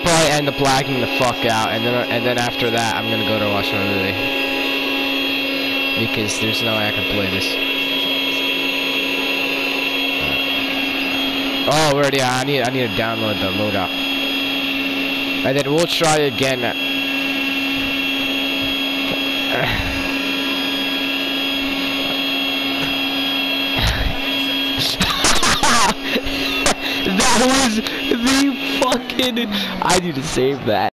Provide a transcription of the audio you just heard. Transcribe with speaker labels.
Speaker 1: probably end up lagging the fuck out, and then after that, I'm gonna go to watch my movie because there's no way I can play this. Oh, word, yeah, I need to download the loadout, and then we'll try again. That was the fucking. I need to save that.